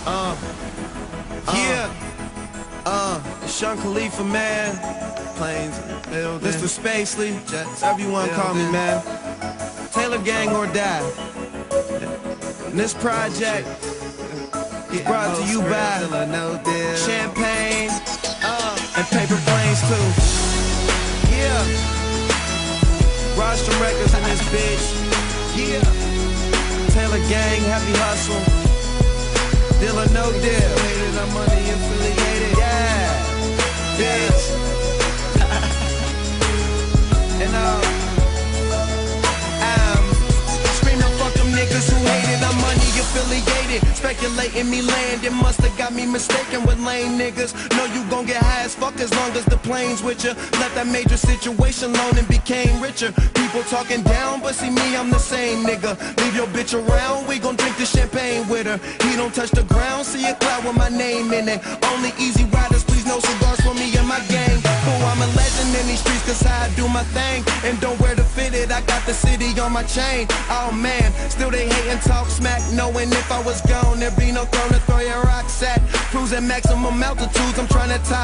Yeah. Sean Khalifa, man. Planes in the building. Mr. Spacely, Jets, everyone call me, man. Taylor Gang or Die. And this project is brought to you by Champagne and Paper Planes too. Yeah. Rostrum Records in this bitch. Yeah. Taylor Gang, Happy Hustle. Deal or no deal. I'm money affiliated. Yeah. Bitch. And I'm screaming, fuck them niggas who hate it. I'm money affiliated. Speculating me land, it musta got me mistaken with lame niggas. Know you gon' get high as fuck as long as the plane's with ya. Left that major situation alone and became richer. People talking down, but see me, I'm the same nigga. Leave your bitch around, we gon' drink the champagne with her. He don't touch the ground, see a cloud with my name in it. Only easy riders, please no cigars for me and my gang. Oh, I'm a legend in these streets cause I do my thing. And don't wear the fitted, I got the city on my chain. Oh man, still they hate and talk smack, knowing if I was gone there'd be no throne to throw your rocks at. Cruising maximum altitudes, I'm trying to top